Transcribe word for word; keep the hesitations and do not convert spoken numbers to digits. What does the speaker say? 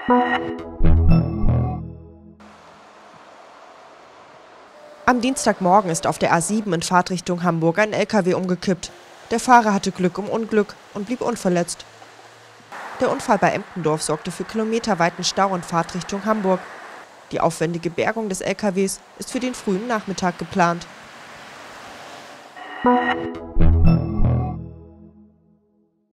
Am Dienstagmorgen ist auf der A sieben in Fahrtrichtung Hamburg ein L K W umgekippt. Der Fahrer hatte Glück im Unglück und blieb unverletzt. Der Unfall bei Emptendorf sorgte für kilometerweiten Stau in Fahrtrichtung Hamburg. Die aufwendige Bergung des L K Ws ist für den frühen Nachmittag geplant.